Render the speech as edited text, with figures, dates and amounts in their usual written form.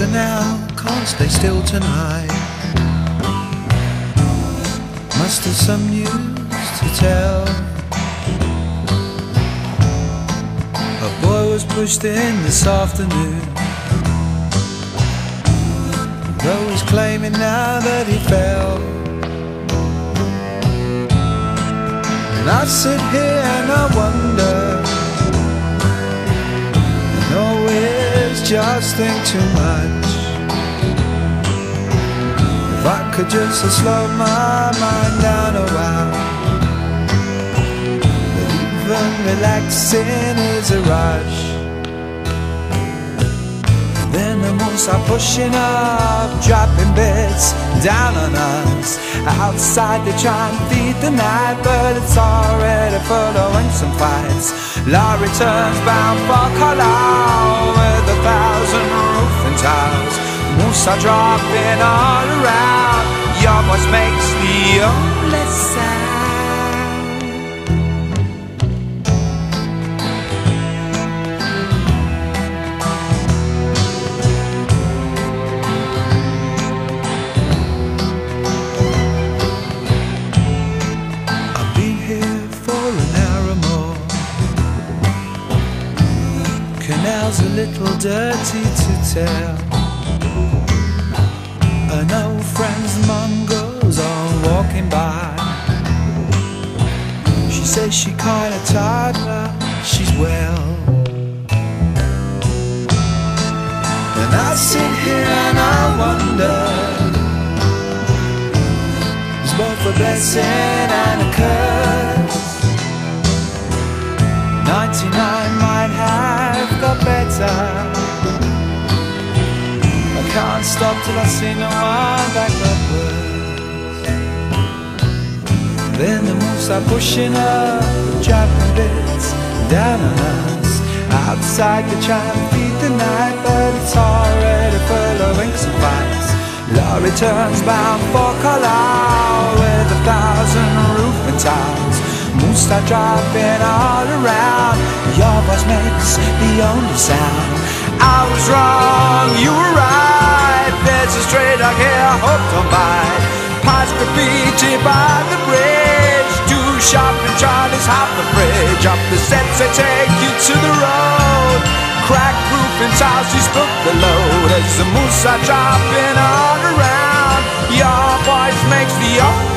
better now, can't stay still tonight. Must have some news to tell. A boy was pushed in this afternoon, though he's claiming now that he fell. And I sit here and I wonder, and always just think too much. If I could just slow my mind down a while, but even relaxing is a rush. Then the moon start pushing up, dropping bits down on us. Outside they try and feed the night, but it's already following some fights. Law returns bound for Carlisle with 1,000 roof and tiles. Moon start dropping all around. Your voice makes the only sound. Canal's a little dirty to tell. An old friend's mum goes on walking by. She says she kinda tired, but she's well. And I sit here and I wonder, it's both a blessing and a curse. 99 might have got better. I can't stop till I see no one back upwards. Then the moon start pushing up, dropping bits down on us. Outside they try and feed the night, but it's already following some fights. Law returns bound for Carlisle with 1,000 roof and tiles. Moon start dropping all around. Your voice makes the only sound. I was wrong, you were right. There's a stray dog here, hope don't bite. Pies graffiti by the bridge. Too sharp and Charlie's half the bridge. Up the steps they take you to the road. Crack roof and tiles, you spook the load. As the moon start dropping all around, your voice makes the only